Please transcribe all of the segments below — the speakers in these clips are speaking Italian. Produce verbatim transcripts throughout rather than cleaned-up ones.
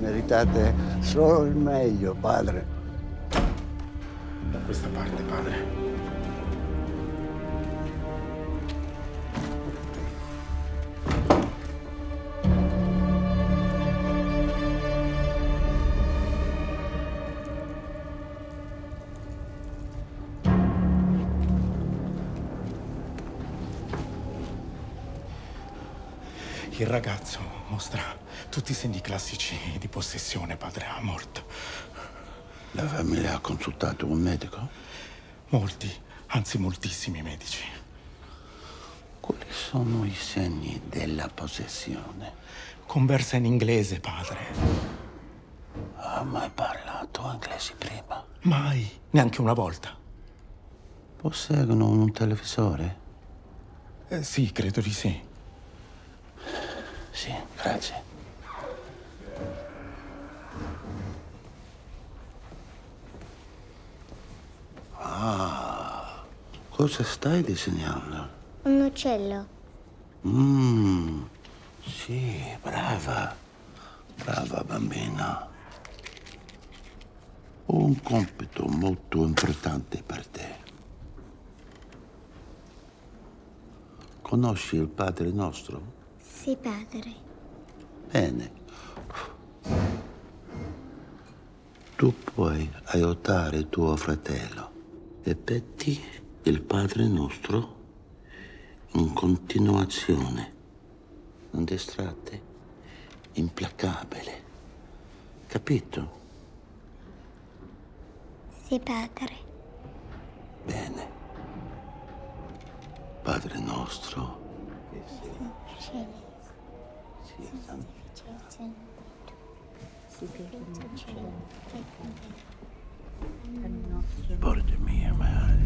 meritate solo il meglio, padre. Da questa parte, padre. Il ragazzo mostra tutti i segni classici di possessione, padre Amort. La famiglia ha consultato un medico? Molti, anzi moltissimi medici. Quali sono i segni della possessione? Conversa in inglese, padre. Ha mai parlato inglese prima? Mai, neanche una volta. Posseggono un televisore? Eh, sì, credo di sì. Sì, grazie. Ah, cosa stai disegnando? Un uccello. Mmm, sì, brava. Brava bambina. Ho un compito molto importante per te. Conosci il Padre Nostro? Sì, padre. Bene. Tu puoi aiutare tuo fratello. Ripeti il Padre Nostro in continuazione. Non distratte. Implacabile. Capito? Sì, padre. Bene. Padre Nostro. Portami a mare.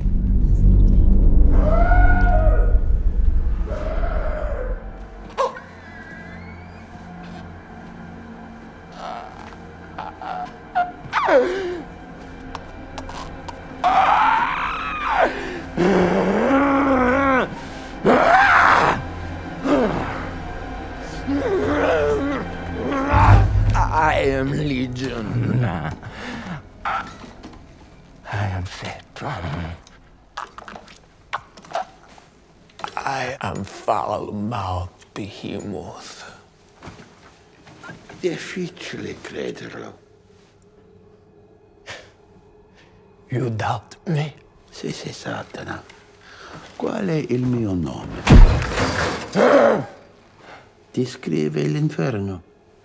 I am Legion. I am Phaeton. I am foul-mouthed Behemoth. Difficile crederlo. You doubt me? Sì, sì, Satana. Qual è il mio nome? Ti scrive l'inferno.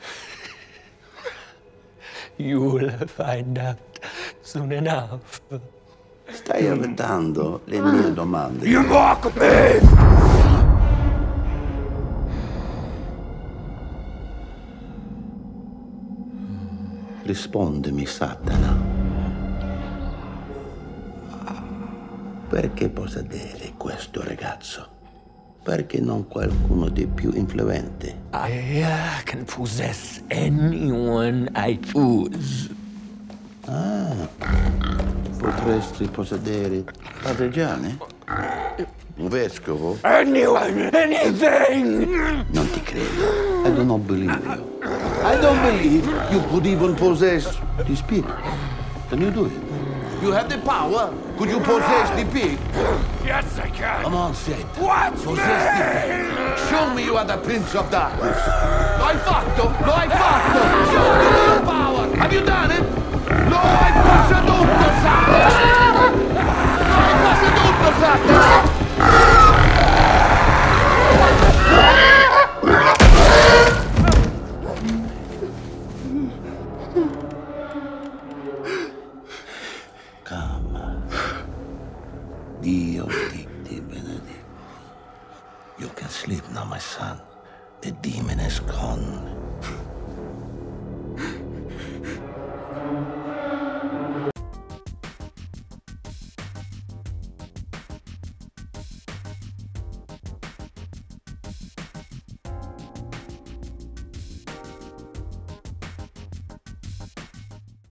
You will find out soon enough. Stai evitando le mie domande. You mock me! Rispondimi, Satana. Perché possedere questo ragazzo? Perché non qualcuno di più influente? I uh, can possess anyone I choose. Ah, potresti possedere Padre Gianni? Un vescovo? Anyone, anything! Non ti credo. I do not believe you. I don't believe you could even possess this pig. Can you do it? You have the power? Could you possess the pig? Yes, I can. Come on, Satan. What? Possess the pig. Show me you are the Prince of Darkness. Lo hai fatto? Lo hai fatto? Show me your power. Have you done it? Lo hai posseduto, Satan! Lo hai posseduto, Satan! Calma. Dio ti, ti benedica. You can sleep now, my son. The demon is gone.